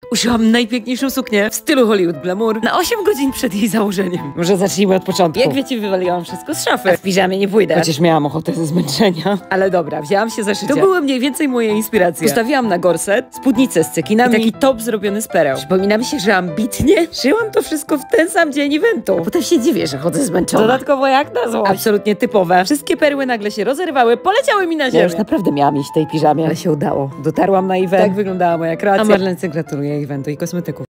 Uszyłam najpiękniejszą suknię w stylu Hollywood Glamour na 8 godzin przed jej założeniem. Może zacznijmy od początku. Jak wiecie, wywaliłam wszystko z szafy. A w piżamie nie pójdę. Chociaż miałam ochotę ze zmęczenia. Ale dobra, wzięłam się za szycie. To były mniej więcej moje inspiracje. Postawiłam na gorset, spódnicę z cekinami i taki top zrobiony z pereł. Przypomina mi się, że ambitnie szyłam to wszystko w ten sam dzień eventu. A potem się dziwię, że chodzę zmęczona. Dodatkowo jak na złość. Absolutnie typowe. Wszystkie perły nagle się rozerwały, poleciały mi na ziemię. Ja już naprawdę miałam iść w tej piżamie, ale się udało. Dotarłam na event. Tak wyglądała moja kreacja. A Marlence gratuluję eventu i kosmetyków.